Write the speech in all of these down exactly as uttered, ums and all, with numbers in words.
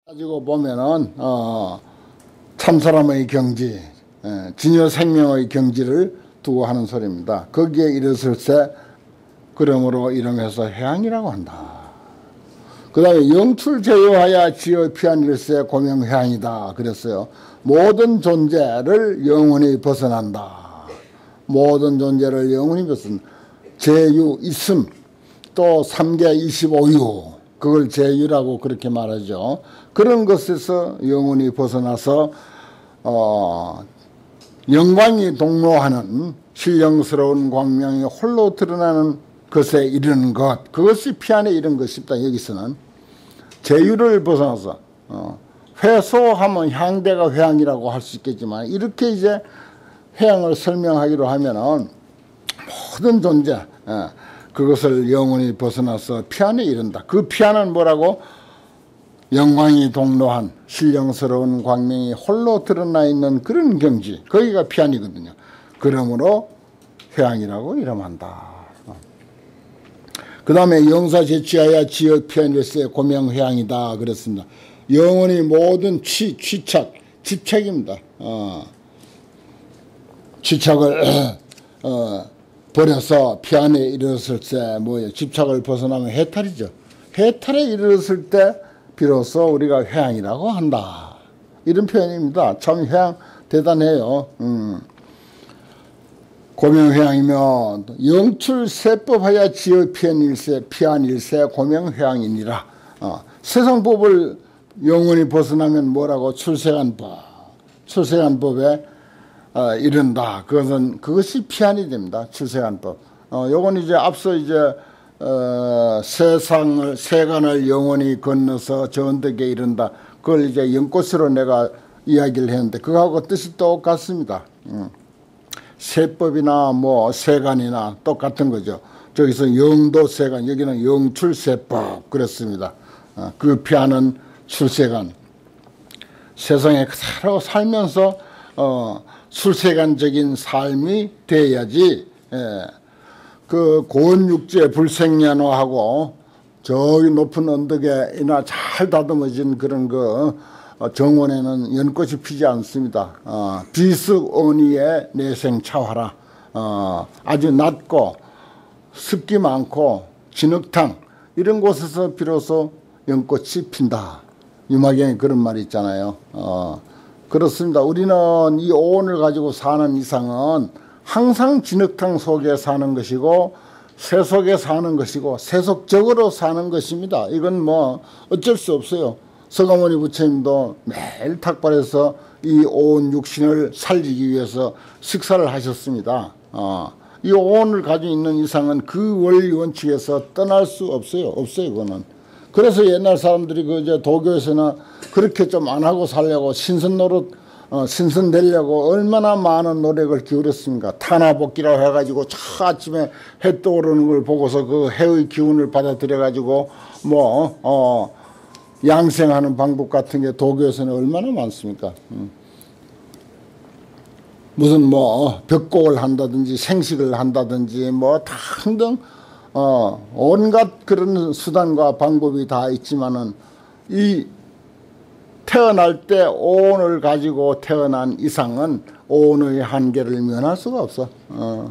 가지고 보면은 어, 참사람의 경지, 예, 진여 생명의 경지를 두고 하는 소리입니다. 거기에 이르렀을 때 그러므로 이름해서 해양이라고 한다. 그 다음에 영출제요하여 지어 피한 일세 고명 해양이다 그랬어요. 모든 존재를 영원히 벗어난다. 모든 존재를 영원히 벗어난다. 제유 있음, 또 삼계 이십오유, 그걸 제유라고 그렇게 말하죠. 그런 것에서 영원히 벗어나서 어, 영광이 동로하는 신령스러운 광명이 홀로 드러나는 것에 이르는 것, 그것이 피안에 이른 것이다. 여기서는 제유를 벗어나서 어, 회소하면 향대가 회양이라고 할 수 있겠지만, 이렇게 이제 회양을 설명하기로 하면은 모든 존재, 예, 그것을 영원히 벗어나서 피안에 이른다. 그 피안은 뭐라고? 영광이 동로한 신령스러운 광명이 홀로 드러나 있는 그런 경지, 거기가 피안이거든요. 그러므로 회양이라고 이름한다. 그 다음에 영사 제취하여 지어 피안일세 고명 회양이다 그랬습니다. 영원히 모든 취, 취착, 집착입니다. 어, 취착을 어, 버려서 피안에 이르렀을 때 뭐예요? 집착을 벗어나면 해탈이죠. 해탈에 이르렀을 때 비로소 우리가 회양이라고 한다. 이런 표현입니다. 참 회양 대단해요. 음. 고명회양이면 영출세법하여 지어 피안일세 피안일세 고명회양이니라. 어. 세상법을 영원히 벗어나면 뭐라고? 출세간법. 출세간법에 어, 이른다. 그것은 그것이 피안이 됩니다. 출세간법. 어, 요건 이제 앞서 이제 어, 세상을 세간을 영원히 건너서 저 언덕에 이른다. 그걸 이제 연꽃으로 내가 이야기를 했는데 그거하고 뜻이 똑같습니다. 음. 세법이나 뭐 세간이나 똑같은 거죠. 저기서 영도세간, 여기는 영출세법 그랬습니다. 어, 그 피하는 출세간. 세상에 그대로 살면서 어, 출세간적인 삶이 돼야지. 예. 그 고원육제 불생연화하고 저기 높은 언덕에나 잘 다듬어진 그런 그 정원에는 연꽃이 피지 않습니다. 어, 비스오니의 내생차화라. 어, 아주 낮고 습기 많고 진흙탕 이런 곳에서 비로소 연꽃이 핀다. 유마경에 그런 말이 있잖아요. 어, 그렇습니다. 우리는 이 오온을 가지고 사는 이상은 항상 진흙탕 속에 사는 것이고 새 속에 사는 것이고 세속적으로 사는 것입니다. 이건 뭐 어쩔 수 없어요. 서가모니 부처님도 매일 탁발해서 이 오온 육신을 살리기 위해서 식사를 하셨습니다. 어, 이 오온을 가지고 있는 이상은 그 원리 원칙에서 떠날 수 없어요. 없어요, 그거는. 그래서 옛날 사람들이 그 이제 도교에서는 그렇게 좀 안 하고 살려고 신선 노릇, 어, 신선 되려고 얼마나 많은 노력을 기울였습니까? 타나복기라고 해가지고 저 아침에 해 떠오르는 걸 보고서 그 해의 기운을 받아들여가지고 뭐, 어, 양생하는 방법 같은 게 도교에서는 얼마나 많습니까? 음. 무슨 뭐 벽곡을 한다든지 생식을 한다든지 뭐 등등 어, 온갖 그런 수단과 방법이 다 있지만은 이 태어날 때 오온을 가지고 태어난 이상은 오온의 한계를 면할 수가 없어. 어.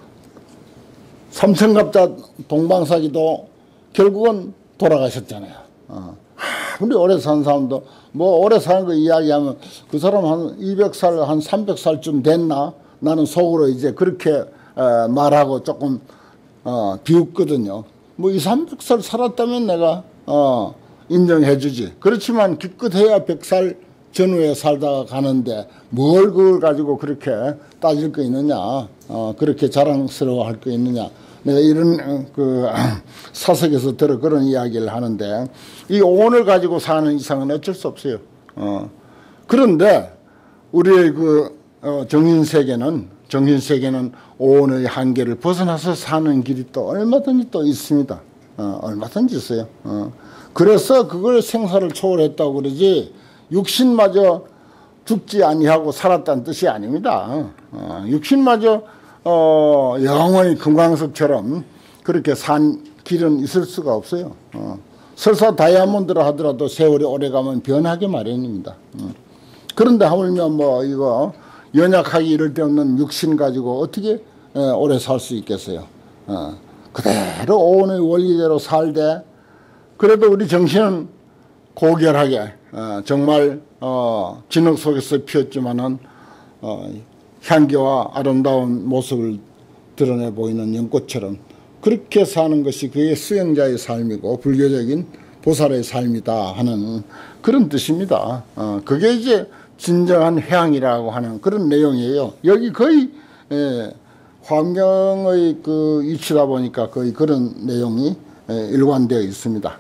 삼천갑자 동방사기도 결국은 돌아가셨잖아요. 어. 우리 오래 산 사람도 뭐 오래 사는 거 이야기하면 그 사람 한 이백 살, 한 삼백 살쯤 됐나? 나는 속으로 이제 그렇게 어, 말하고 조금 어, 비웃거든요. 뭐 이삼백 살 살았다면 내가 어, 인정해 주지. 그렇지만 기껏해야 백 살 전후에 살다가 가는데 뭘 그걸 가지고 그렇게 따질 거 있느냐, 어, 그렇게 자랑스러워 할 거 있느냐. 내가 이런 그 사석에서 들어 그런 이야기를 하는데 이 오온을 가지고 사는 이상은 어쩔 수 없어요. 어. 그런데 우리의 그 어, 정신세계는 정신세계는 오온의 한계를 벗어나서 사는 길이 또 얼마든지 또 있습니다. 어, 얼마든지 있어요. 어. 그래서 그걸 생사를 초월했다고 그러지 육신마저 죽지 아니하고 살았다는 뜻이 아닙니다. 어, 육신마저 어, 영원히 금강석처럼 그렇게 산 길은 있을 수가 없어요. 어. 설사 다이아몬드라 하더라도 세월이 오래가면 변하게 마련입니다. 그런데 하물며 뭐 이거 연약하기 이를 데 없는 육신 가지고 어떻게 오래 살 수 있겠어요. 어. 그대로 오온의 원리대로 살되 그래도 우리 정신은 고결하게 어, 정말 어, 진흙 속에서 피었지만은 어, 향기와 아름다운 모습을 드러내 보이는 연꽃처럼 그렇게 사는 것이 그의 수행자의 삶이고 불교적인 보살의 삶이다 하는 그런 뜻입니다. 어, 그게 이제 진정한 회양이라고 하는 그런 내용이에요. 여기 거의 예, 환경의 그 이치다 보니까 거의 그런 내용이 예, 일관되어 있습니다.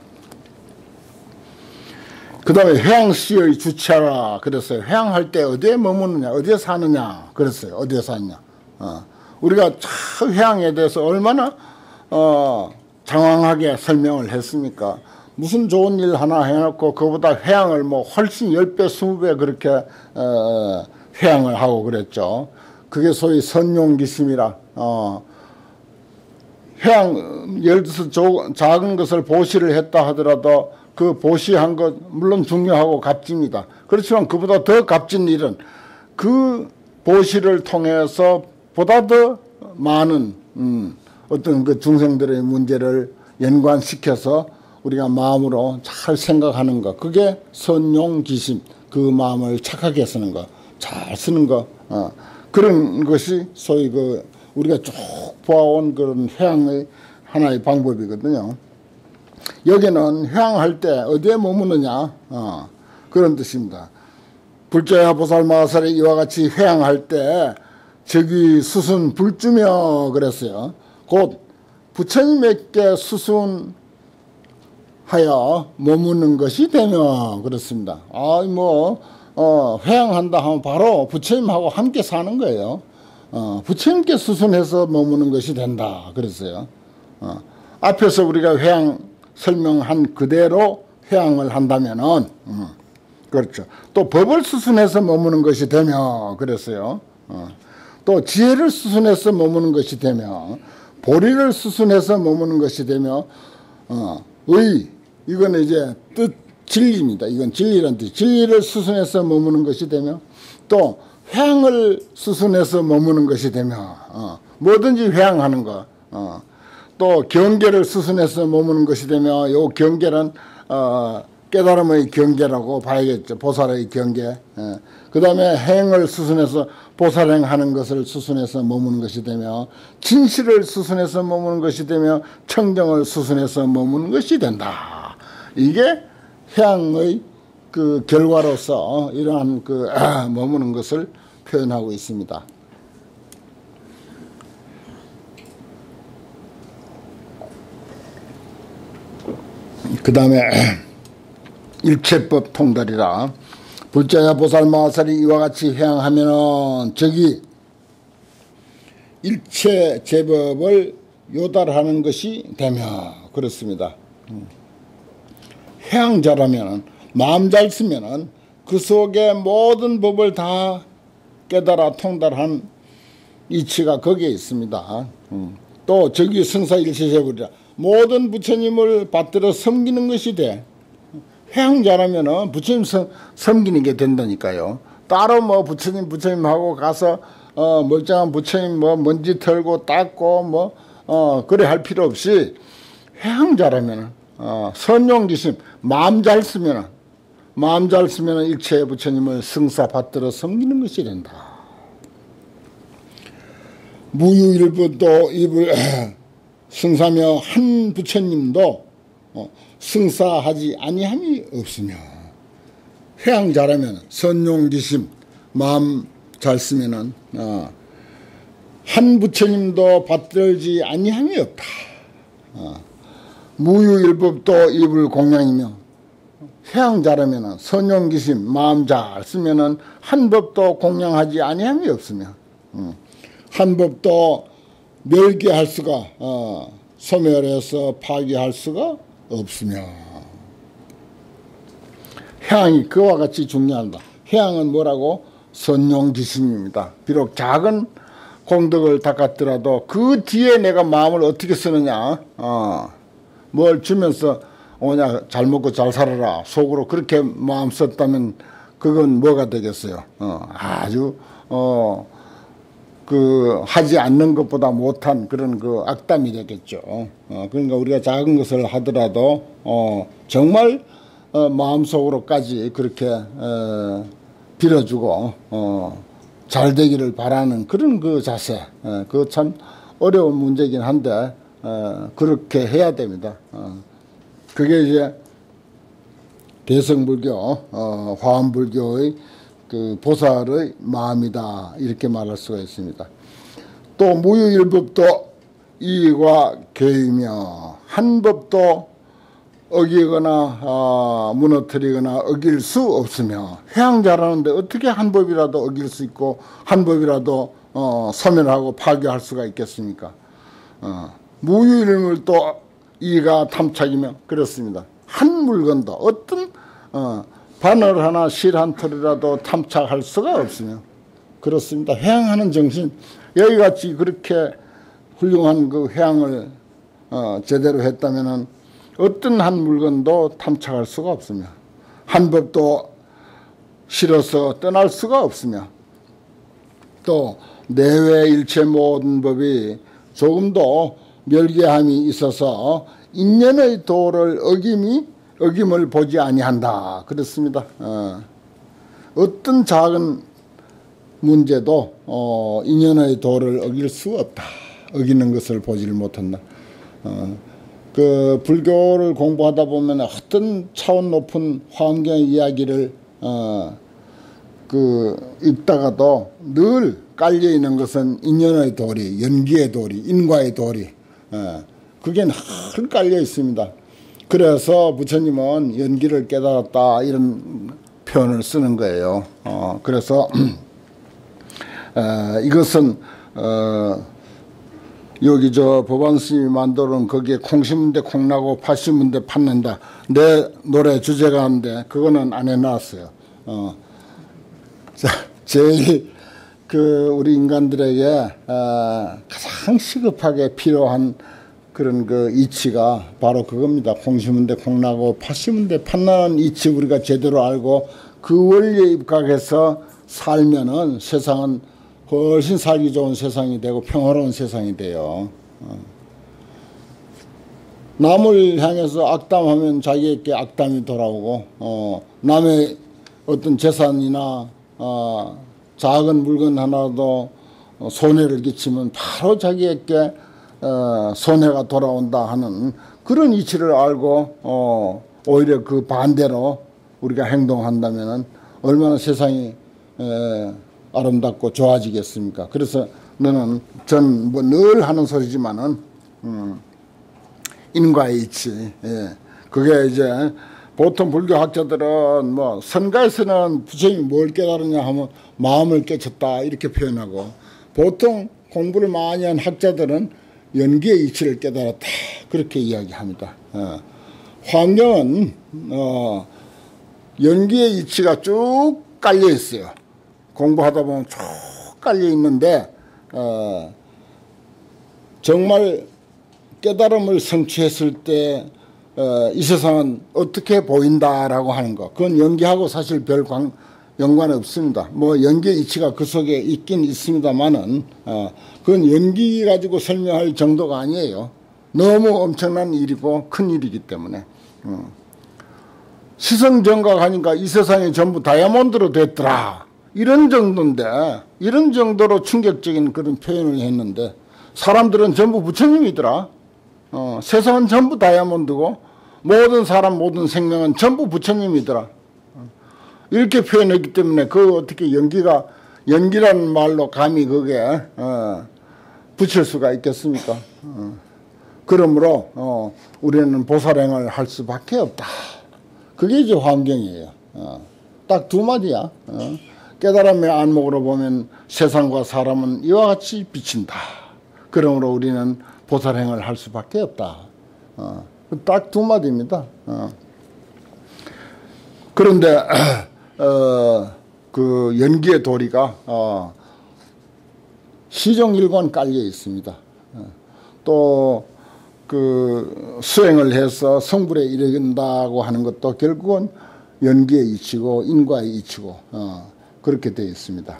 그 다음에 회양시의 주체라 그랬어요. 회양할 때 어디에 머무느냐, 어디에 사느냐 그랬어요. 어디에 사느냐. 어, 우리가 참 회양에 대해서 얼마나 어, 장황하게 설명을 했습니까? 무슨 좋은 일 하나 해놓고 그보다 회양을 뭐 훨씬 십 배, 이십 배 그렇게 어, 회양을 하고 그랬죠. 그게 소위 선용기심이라 어, 회양 예를 들어서 조, 작은 것을 보시를 했다 하더라도 그 보시한 것 물론 중요하고 값집니다. 그렇지만 그보다 더 값진 일은 그 보시를 통해서 보다 더 많은 음, 어떤 그 중생들의 문제를 연관시켜서 우리가 마음으로 잘 생각하는 것, 그게 선용기심, 그 마음을 착하게 쓰는 것, 잘 쓰는 것, 어, 그런 것이 소위 그 우리가 쭉 보아온 그런 회양의 하나의 방법이거든요. 여기는 회양할 때 어디에 머무느냐, 어, 그런 뜻입니다. 불자야 보살마살이 이와 같이 회양할 때 저기 수순 불주며 그랬어요. 곧 부처님에게 수순하여 머무는 것이 되며 그렇습니다. 아, 뭐 어, 회양한다 하면 바로 부처님하고 함께 사는 거예요. 어, 부처님께 수순해서 머무는 것이 된다 그랬어요. 어, 앞에서 우리가 회양 설명한 그대로 회양을 한다면은 음, 그렇죠. 또 법을 수순해서 머무는 것이 되며 그랬어요. 어, 또 지혜를 수순해서 머무는 것이 되며 보리를 수순해서 머무는 것이 되며 어, 의 이건 이제 뜻 진리입니다. 이건 진리란 뜻. 진리를 수순해서 머무는 것이 되며 또 회양을 수순해서 머무는 것이 되며 어, 뭐든지 회양하는 거. 어, 또 경계를 수순해서 머무는 것이 되며 요 경계는 어, 깨달음의 경계라고 봐야겠죠. 보살의 경계. 예. 그 다음에 행을 수순해서 보살행하는 것을 수순해서 머무는 것이 되며 진실을 수순해서 머무는 것이 되며 청정을 수순해서 머무는 것이 된다. 이게 회양의 그 결과로서 이러한 그 아, 머무는 것을 표현하고 있습니다. 그 다음에 일체법 통달이라 불자야 보살마살이 이와 같이 회양하면은 저기 일체 제법을 요달하는 것이 되며 그렇습니다. 회양자라면은 마음 잘 쓰면은 그 속에 모든 법을 다 깨달아 통달한 이치가 거기에 있습니다. 또 저기 성사일체제법이라 모든 부처님을 받들어 섬기는 것이 돼. 회양자라면은 부처님 섬, 섬기는 게 된다니까요. 따로 뭐 부처님 부처님하고 가서 어 멀쩡한 부처님 뭐 먼지 털고 닦고 뭐 어 그래 할 필요 없이 회양자라면은 어 선용기심 마음 잘 쓰면은 마음 잘 쓰면은 일체 부처님을 승사 받들어 섬기는 것이 된다. 무유일부도 입을 승사며 한 부처님도 어, 승사하지 아니함이 없으며 회양자라면 선용기심 마음 잘 쓰면은 어, 한 부처님도 받들지 아니함이 없다. 어, 무유일법도 입을 공양이며 회양자라면 선용기심 마음 잘 쓰면은 한 법도 공양하지 아니함이 없으며 어, 한 법도 멸기할 수가 어, 소멸해서 파괴할 수가 없으며 회양이 그와 같이 중요하다. 회양은 뭐라고? 선용기심입니다. 비록 작은 공덕을 닦았더라도 그 뒤에 내가 마음을 어떻게 쓰느냐 어, 뭘 주면서 오냐 잘 먹고 잘 살아라 속으로 그렇게 마음 썼다면 그건 뭐가 되겠어요? 어, 아주 어, 그 하지 않는 것보다 못한 그런 그 악담이 되겠죠. 어, 그러니까 우리가 작은 것을 하더라도 어, 정말 어, 마음속으로까지 그렇게 어, 빌어주고 어, 잘 되기를 바라는 그런 그 자세, 어, 그거 참 어려운 문제긴 한데 어, 그렇게 해야 됩니다. 어, 그게 이제 대성불교, 어, 화엄불교의 그 보살의 마음이다 이렇게 말할 수가 있습니다. 또 무유일법도 이의와 계이며 한 법도 어기거나 어, 무너뜨리거나 어길 수 없으며 해양 잘하는데 어떻게 한 법이라도 어길 수 있고 한 법이라도 어, 소멸하고 파괴할 수가 있겠습니까? 어, 무유일물 또 이가 탐착이며 그렇습니다. 한 물건도 어떤 어, 바늘 하나 실 한 털이라도 탐착할 수가 없으며 그렇습니다. 해양하는 정신 여기같이 그렇게 훌륭한 그 해양을 어, 제대로 했다면은 어떤 한 물건도 탐착할 수가 없으며 한 법도 실어서 떠날 수가 없으며 또 내외 일체 모든 법이 조금도 멸개함이 있어서 인연의 도를 어김이 어김을 보지 아니한다 그렇습니다. 어. 어떤 작은 문제도 어, 인연의 도를 어길 수 없다. 어기는 것을 보지를 못한다. 어. 그 불교를 공부하다 보면 어떤 차원 높은 화엄경의 이야기를 어, 그 읽다가도 늘 깔려 있는 것은 인연의 도리, 연기의 도리, 인과의 도리, 어, 그게 늘 깔려 있습니다. 그래서 부처님은 연기를 깨달았다 이런 표현을 쓰는 거예요. 어, 그래서 어, 이것은 어, 여기 저 법안스님이 만들어놓은 거기에 콩 심은 데 콩나고 팥 심은 데 팥낸다. 내 노래 주제가 한데 그거는 안 해놨어요. 어. 자, 제일 그 우리 인간들에게 어, 가장 시급하게 필요한 그런 그 이치가 바로 그겁니다. 콩 심은 데 콩나고 팥 심은 데 팥나는 이치 우리가 제대로 알고 그 원리에 입각해서 살면은 세상은 훨씬 살기 좋은 세상이 되고 평화로운 세상이 돼요. 어. 남을 향해서 악담하면 자기에게 악담이 돌아오고 어, 남의 어떤 재산이나 어, 작은 물건 하나도 손해를 끼치면 바로 자기에게 어, 손해가 돌아온다 하는 그런 이치를 알고 어, 오히려 그 반대로 우리가 행동한다면 얼마나 세상이 에, 아름답고 좋아지겠습니까? 그래서 너는 전 뭐 늘 하는 소리지만은 음, 인과의 이치. 예. 그게 이제 보통 불교 학자들은 뭐 선가에서는 부처님이 뭘 깨달았냐 하면 마음을 깨쳤다 이렇게 표현하고 보통 공부를 많이 한 학자들은 연기의 이치를 깨달았다 그렇게 이야기합니다. 어. 화엄경은 어, 연기의 이치가 쭉 깔려 있어요. 공부하다 보면 쭉 깔려 있는데 어, 정말 깨달음을 성취했을 때 어, 이 세상은 어떻게 보인다라고 하는 거 그건 연기하고 사실 별 관, 연관이 없습니다. 뭐 연기의 이치가 그 속에 있긴 있습니다만은 어, 그건 연기 가지고 설명할 정도가 아니에요. 너무 엄청난 일이고 큰 일이기 때문에 어. 시성정각하니까 이 세상이 전부 다이아몬드로 됐더라 이런 정도인데 이런 정도로 충격적인 그런 표현을 했는데 사람들은 전부 부처님이더라. 어, 세상은 전부 다이아몬드고 모든 사람 모든 생명은 전부 부처님이더라. 어, 이렇게 표현했기 때문에 그 어떻게 연기가 연기라는 말로 감히 그게 어, 붙일 수가 있겠습니까? 어, 그러므로 어, 우리는 보살행을 할 수밖에 없다. 그게 이제 화엄경이에요. 어, 딱 두 마디야. 어. 깨달음의 안목으로 보면 세상과 사람은 이와 같이 비친다. 그러므로 우리는 보살행을 할 수밖에 없다. 어, 딱 두 마디입니다. 어. 그런데 어, 그 연기의 도리가 어, 시종일관 깔려 있습니다. 어, 또 그 수행을 해서 성불에 이르는다고 하는 것도 결국은 연기의 이치고 인과의 이치고 어, 그렇게 되어 있습니다.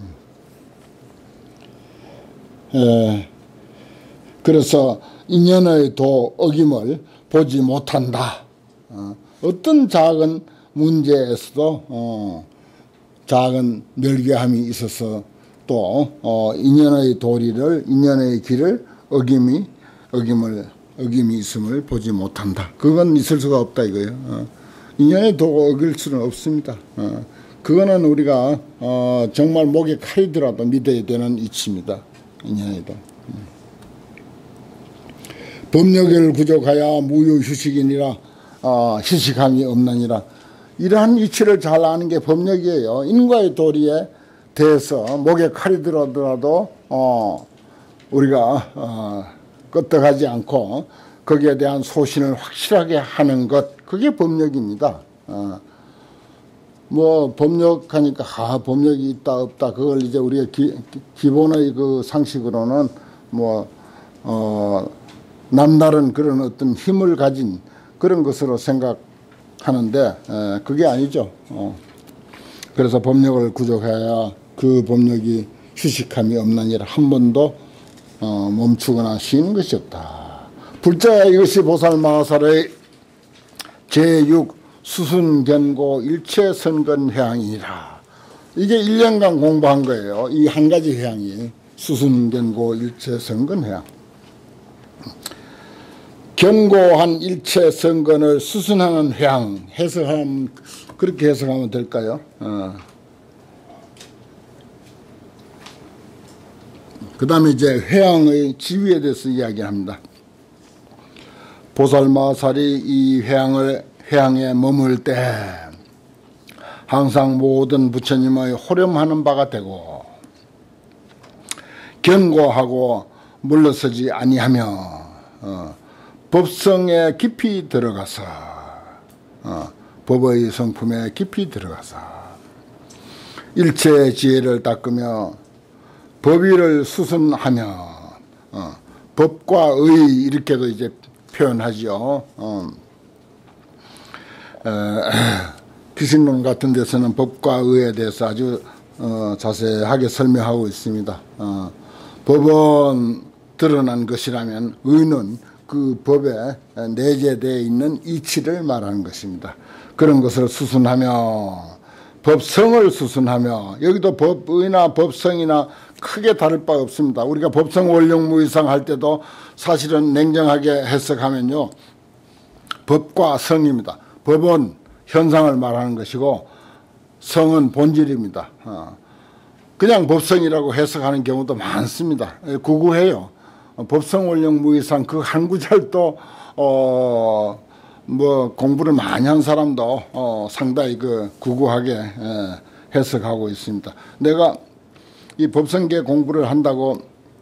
에, 그래서 인연의 도 어김을 보지 못한다. 어, 어떤 작은 문제에서도 어, 작은 멸괴함이 있어서 또 어, 인연의 도리를 인연의 길을 어김이 어김을 어김이 있음을 보지 못한다. 그건 있을 수가 없다 이거예요. 어, 인연의 도가 어길 수는 없습니다. 어, 그거는 우리가 어, 정말 목에 칼이 들어도 믿어야 되는 이치입니다. 인연의 도. 음. 법력을 구족하여 무유휴식이니라. 어, 휴식함이 없느니라. 이러한 이치를 잘 아는 게 법력이에요. 인과의 도리에 대해서 목에 칼이 들어더라도 어, 우리가 어, 끄떡하지 않고 거기에 대한 소신을 확실하게 하는 것, 그게 법력입니다. 어, 뭐 법력하니까 아, 법력이 있다 없다 그걸 이제 우리가 기, 기본의 그 상식으로는 뭐 어, 남다른 그런 어떤 힘을 가진 그런 것으로 생각하는데 에, 그게 아니죠. 어. 그래서 법력을 구족해야 그 법력이 휴식함이 없느니라. 한 번도 어, 멈추거나 쉬는 것이 없다. 불자 이것이 보살마하살의 제육 수순견고 일체선건회양이니라. 이게 일 년간 공부한 거예요. 이 한 가지 회양이 수순견고 일체선건회양. 견고한 일체선건을 수순하는 회양, 해석하면 그렇게 해석하면 될까요? 어. 그 다음에 이제 회양의 지위에 대해서 이야기합니다. 보살마살이 이 회양을, 회양에 머물 때 항상 모든 부처님의 호렴하는 바가 되고 견고하고 물러서지 아니하며 어, 법성에 깊이 들어가서 어, 법의 성품에 깊이 들어가서 일체의 지혜를 닦으며 법의를 수순하며 어, 법과 의 이렇게도 이제 표현하죠. 어, 에, 기신론 같은 데서는 법과 의에 대해서 아주 어, 자세하게 설명하고 있습니다. 어, 법은 드러난 것이라면 의는 그 법에 내재되어 있는 이치를 말하는 것입니다. 그런 것을 수순하며 법성을 수순하며 여기도 법의나 법성이나 크게 다를 바 없습니다. 우리가 법성 원령무이상 할 때도 사실은 냉정하게 해석하면요. 법과 성입니다. 법은 현상을 말하는 것이고 성은 본질입니다. 그냥 법성이라고 해석하는 경우도 많습니다. 구구해요. 법성 원령무이상 그 한 구절도 어, 뭐 공부를 많이 한 사람도 어, 상당히 그 구구하게 에, 해석하고 있습니다. 내가 이 법성계 공부를 한다고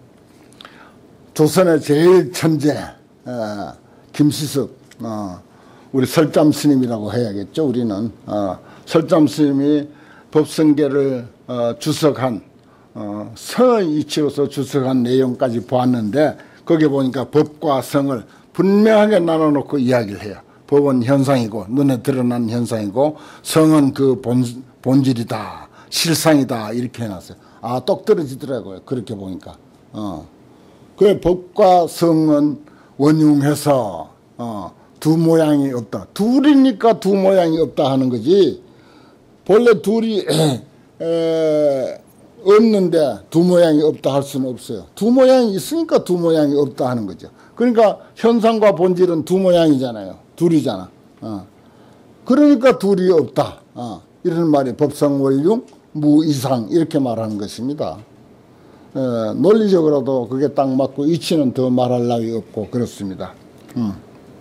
조선의 제일 천재 에, 김시섭 어, 우리 설잠 스님이라고 해야겠죠. 우리는 어, 설잠 스님이 법성계를 어, 주석한 어, 성의 이치로서 주석한 내용까지 보았는데 거기에 보니까 법과 성을 분명하게 나눠놓고 이야기를 해요. 법은 현상이고 눈에 드러난 현상이고 성은 그 본, 본질이다 실상이다 이렇게 해놨어요. 아, 똑 떨어지더라고요. 그렇게 보니까. 어. 그래 법과 성은 원흉해서 어, 두 모양이 없다. 둘이니까 두 모양이 없다 하는 거지. 본래 둘이 에, 없는데 두 모양이 없다 할 수는 없어요. 두 모양이 있으니까 두 모양이 없다 하는 거죠. 그러니까 현상과 본질은 두 모양이잖아요. 둘이잖아. 어. 그러니까 둘이 없다. 어. 이런 말이 법성원융 무이상 이렇게 말하는 것입니다. 에, 논리적으로도 그게 딱 맞고 이치는 더 말할 나위 없고 그렇습니다. 음.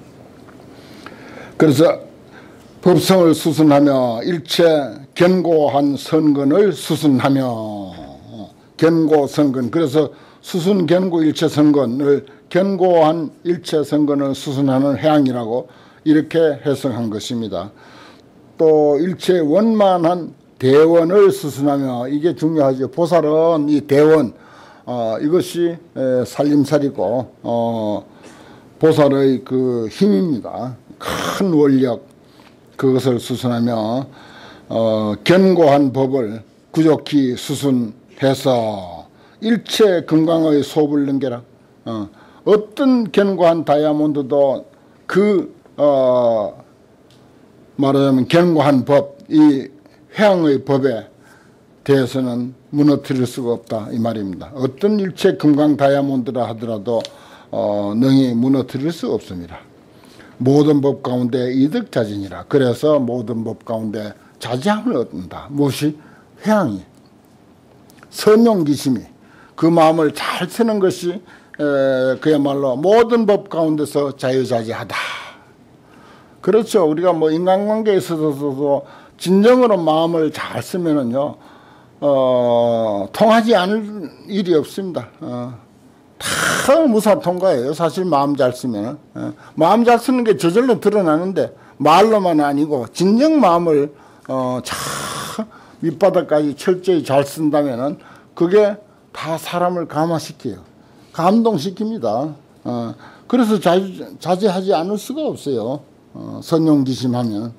그래서 법성을 수순하며 일체 견고한 선근을 수순하며 견고 선근 그래서 수순 견고 일체 선근을 견고한 일체 선근을 수순하는 해양이라고 이렇게 해석한 것입니다. 또 일체 원만한 대원을 수순하며 이게 중요하죠. 보살은 이 대원 어, 이것이 에, 살림살이고 어, 보살의 그 힘입니다. 큰 원력, 그것을 수순하며 어, 견고한 법을 구족히 수순해서 일체 금강의 소불 능계라. 어, 어떤 견고한 다이아몬드도 그 어, 말하자면 견고한 법, 이 회양의 법에 대해서는 무너뜨릴 수가 없다 이 말입니다. 어떤 일체 금강 다이아몬드라 하더라도 어, 능히 무너뜨릴 수 없습니다. 모든 법 가운데 이득자진이라. 그래서 모든 법 가운데 자지함을 얻는다. 무엇이? 회양이, 선용기심이, 그 마음을 잘 쓰는 것이 에, 그야말로 모든 법 가운데서 자유자재하다. 그렇죠. 우리가 뭐 인간관계에 있어서도 진정으로 마음을 잘 쓰면은요, 어, 통하지 않을 일이 없습니다. 어, 다 무사통과예요. 사실 마음 잘 쓰면은. 어, 마음 잘 쓰는 게 저절로 드러나는데 말로만 아니고 진정 마음을 어, 참 밑바닥까지 철저히 잘 쓴다면은 그게 다 사람을 감화시켜요. 감동시킵니다. 어, 그래서 자, 자제하지 않을 수가 없어요. 어, 선용기심하면.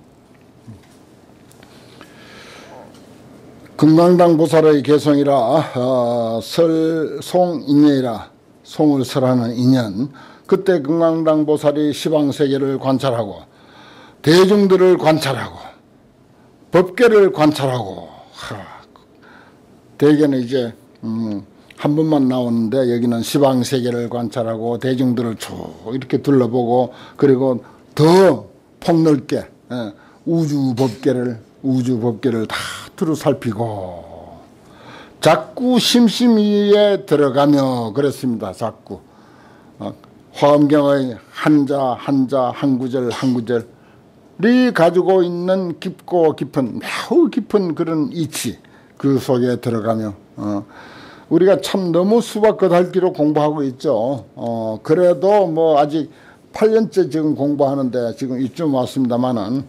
금강당 보살의 개성이라 어, 설, 송, 인연이라. 송을 설하는 인연. 그때 금강당 보살이 시방세계를 관찰하고 대중들을 관찰하고 법계를 관찰하고 하, 대개는 이제 음, 한 번만 나오는데 여기는 시방세계를 관찰하고 대중들을 쭉 이렇게 둘러보고 그리고 더 폭넓게 예, 우주 법계를 우주 법계를 다 두루 살피고 자꾸 심심이에 들어가며 그랬습니다. 자꾸 어, 화엄경의 한자 한자 한 구절 한 구절이 가지고 있는 깊고 깊은 매우 깊은 그런 이치 그 속에 들어가며 어, 우리가 참 너무 수박겉핥기로 공부하고 있죠. 어, 그래도 뭐 아직 팔 년째 지금 공부하는데 지금 이쯤 왔습니다만은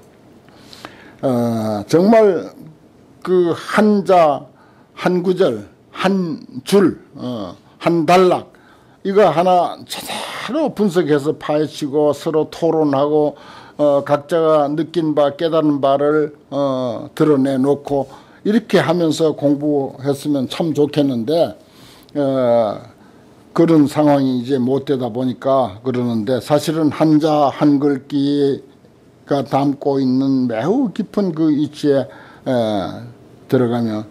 어, 정말 그 한자 한 구절 한 줄 어, 한 단락 이거 하나 제대로 분석해서 파헤치고 서로 토론하고 어, 각자가 느낀 바 깨달은 바를 어, 드러내놓고 이렇게 하면서 공부했으면 참 좋겠는데 어, 그런 상황이 이제 못 되다 보니까 그러는데 사실은 한자 한글기가 담고 있는 매우 깊은 그 이치에 에, 들어가며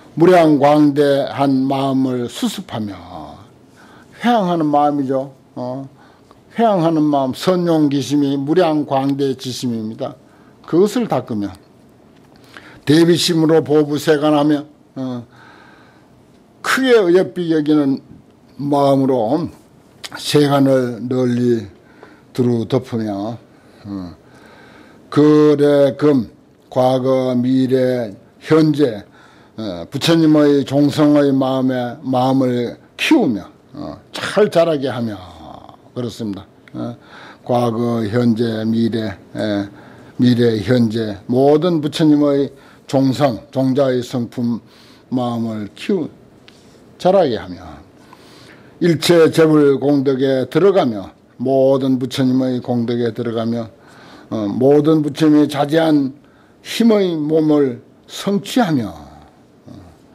무량광대한 마음을 수습하며 회양하는 마음이죠. 어, 회양하는 마음, 선용기심이 무량광대지심입니다. 그것을 닦으며 대비심으로 보부세간하며 어, 크게 어여삐 여기는 마음으로 세간을 널리 두루 덮으며 어, 거래 금 과거 미래 현재 어, 부처님의 종성의 마음에 마음을 키우며 어, 잘 자라게 하며 그렇습니다. 어, 과거 현재 미래 에, 미래 현재 모든 부처님의 종성 종자의 성품 마음을 키우 자라게 하며 일체 재불 공덕에 들어가며 모든 부처님의 공덕에 들어가며 어, 모든 부처님의 자제한 힘의 몸을 성취하며 어,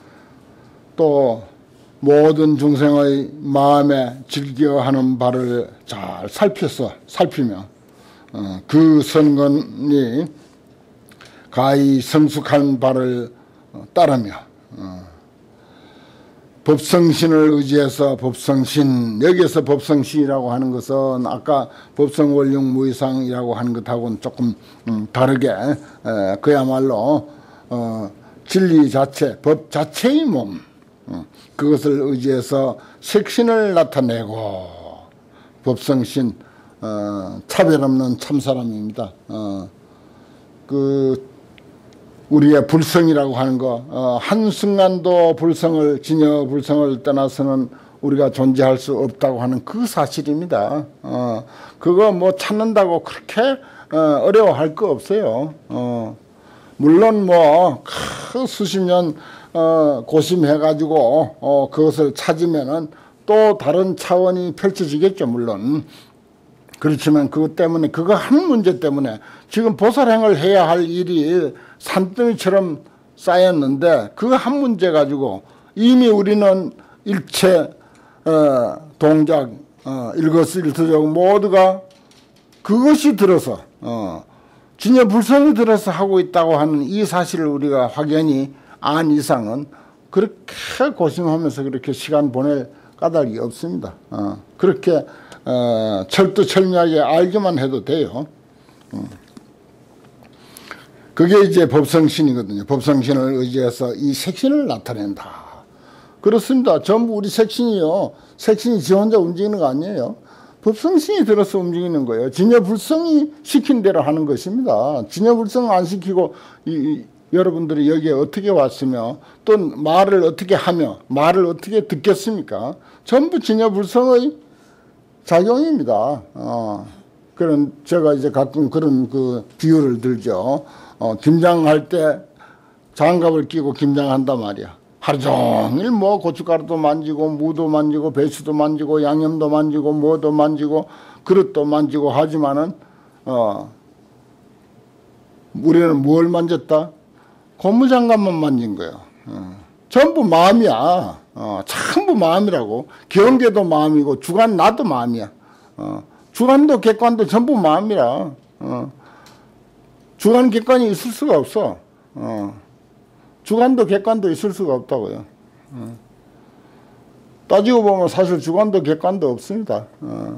또 모든 중생의 마음에 즐겨하는 바를 잘 살펴서 살피며 어, 그 선건이 가히 성숙한 바를 따르며 어, 법성신을 의지해서 법성신 여기에서 법성신이라고 하는 것은 아까 법성원룡 무이상이라고 하는 것하고는 조금 음, 다르게 에, 그야말로 어, 진리 자체 법 자체의 몸 어, 그것을 의지해서 색신을 나타내고 법성신 어, 차별 없는 참사람입니다. 어, 그 우리의 불성이라고 하는 거 어, 한순간도 불성을 진여 불성을 떠나서는 우리가 존재할 수 없다고 하는 그 사실입니다. 어, 그거 뭐 찾는다고 그렇게 어, 어려워할 거 없어요. 어, 물론 뭐 수십 년 어, 고심해가지고 어, 그것을 찾으면은 또 다른 차원이 펼쳐지겠죠. 물론 그렇지만 그것 때문에 그거 한 문제 때문에 지금 보살행을 해야 할 일이 산더미처럼 쌓였는데 그거 한 문제 가지고 이미 우리는 일체 어, 동작 어, 일거수일투족 모두가 그것이 들어서 어, 진여불성이 들어서 하고 있다고 하는 이 사실을 우리가 확연히 안 이상은 그렇게 고심하면서 그렇게 시간 보낼 까닭이 없습니다. 어, 그렇게 어, 철두철미하게 알기만 해도 돼요. 음. 그게 이제 법성신이거든요. 법성신을 의지해서 이 색신을 나타낸다. 그렇습니다. 전부 우리 색신이요. 색신이 지 혼자 움직이는 거 아니에요. 법성신이 들어서 움직이는 거예요. 진여불성이 시킨 대로 하는 것입니다. 진여불성 안 시키고 이, 이, 여러분들이 여기에 어떻게 왔으며 또 말을 어떻게 하며 말을 어떻게 듣겠습니까? 전부 진여불성의 작용입니다. 어, 그런 제가 이제 가끔 그런 그 비유를 들죠. 어, 김장할 때 장갑을 끼고 김장한단 말이야. 하루 종일 뭐 고춧가루도 만지고 무도 만지고 배추도 만지고 양념도 만지고 뭐도 만지고 그릇도 만지고 하지만은 어, 우리는 뭘 만졌다? 고무장갑만 만진 거예요. 어, 전부 마음이야. 어, 전부 마음이라고. 경계도 마음이고 주관 나도 마음이야. 어, 주관도 객관도 전부 마음이라. 어, 주관 객관이 있을 수가 없어. 어, 주관도 객관도 있을 수가 없다고요. 어, 따지고 보면 사실 주관도 객관도 없습니다. 어.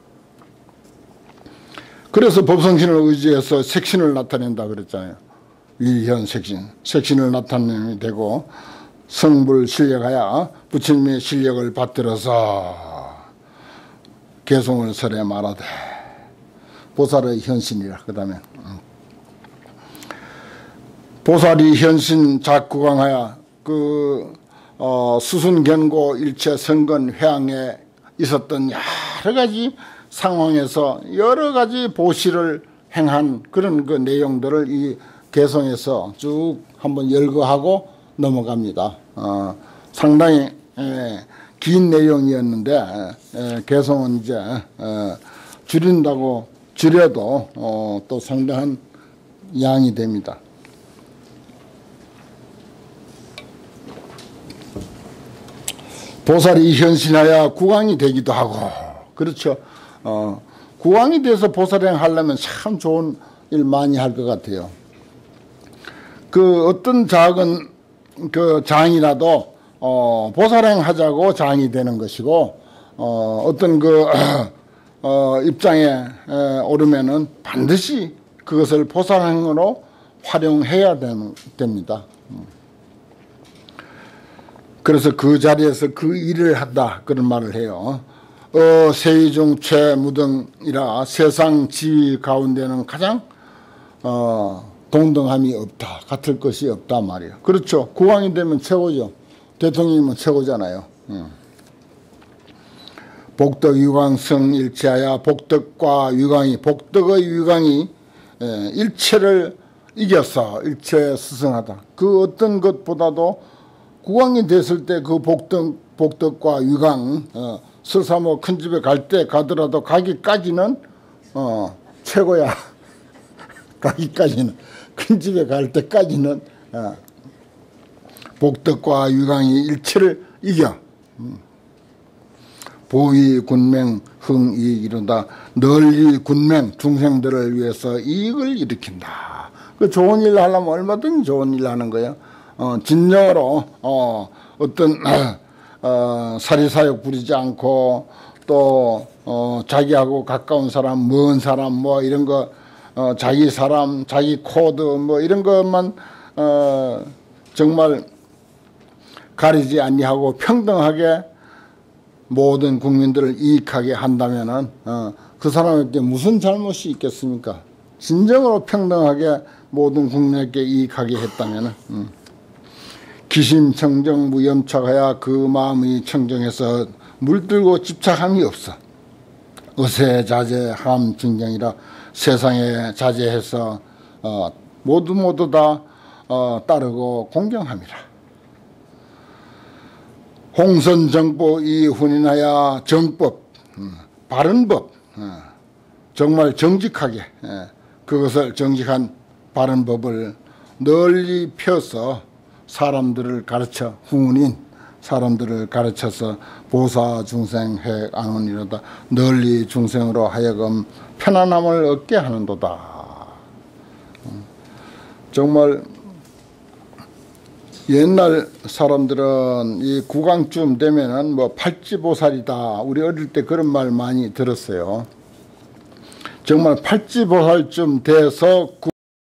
그래서 법성신을 의지해서 색신을 나타낸다 그랬잖아요. 위현 색신, 색신을 나타내면 되고 성불 실력하여 부처님의 실력을 받들어서 개송을 설해 말하되 보살의 현신이라. 그 다음에 보살이 현신 작구강하여 그 어, 수순견고 일체 성건 회항에 있었던 여러 가지 상황에서 여러 가지 보시를 행한 그런 그 내용들을 이 개성에서 쭉 한번 열거하고 넘어갑니다. 어, 상당히 에, 긴 내용이었는데 에, 개성은 이제 에, 줄인다고 줄여도 어, 또 상당한 양이 됩니다. 보살이 현신하여 구강이 되기도 하고 그렇죠. 어, 구강이 돼서 보살행 하려면 참 좋은 일 많이 할 것 같아요. 그 어떤 작은 그 장이라도 어, 보살행 하자고 장이 되는 것이고 어, 어떤 그 어, 입장에 에, 오르면은 반드시 그것을 보살행으로 활용해야 되는, 됩니다. 그래서 그 자리에서 그 일을 한다 그런 말을 해요. 어, 세위중 최무등이라 세상 지위 가운데는 가장 어, 동등함이 없다. 같을 것이 없다 말이에요. 그렇죠. 국왕이 되면 최고죠. 대통령이면 최고잖아요. 음. 복덕 위광성 일체하여 복덕과 위광이 복덕의 위광이 예, 일체를 이겨서 일체 스승하다. 그 어떤 것보다도 국왕이 됐을 때 그 복덕, 복덕과 위광 어, 설사 뭐 큰 집에 갈 때 가더라도 가기까지는 어, 최고야. 가기까지는 큰 집에 갈 때까지는 어, 복덕과 위광이 일체를 이겨. 음. 보위 군맹 흥이익 이룬다. 널리 군맹 중생들을 위해서 이익을 일으킨다. 그 좋은 일 하려면 얼마든지 좋은 일 하는 거예요. 어, 진정으로 어, 어떤 어, 사리사욕 부리지 않고 또 어, 자기하고 가까운 사람, 먼 사람 뭐 이런 거 어, 자기 사람, 자기 코드 뭐 이런 것만 어, 정말 가리지 아니하고 평등하게 모든 국민들을 이익하게 한다면은 어, 그 사람에게 무슨 잘못이 있겠습니까? 진정으로 평등하게 모든 국민에게 이익하게 했다면은 음. 기심청정 무염착하여 그 마음이 청정해서 물들고 집착함이 없어. 의세자제 함증경이라 세상에 자제해서 어, 모두 모두 다 어, 따르고 공경함이라. 홍선정보 이훈인하여 정법 음, 바른 법 어, 정말 정직하게 예, 그것을 정직한 바른 법을 널리 펴서 사람들을 가르쳐 후문인 사람들을 가르쳐서 보사 중생해 안오니로다. 널리 중생으로 하여금 편안함을 얻게 하는도다. 정말 옛날 사람들은 이 구강쯤 되면은 뭐 팔찌보살이다. 우리 어릴 때 그런 말 많이 들었어요. 정말 팔찌보살쯤 돼서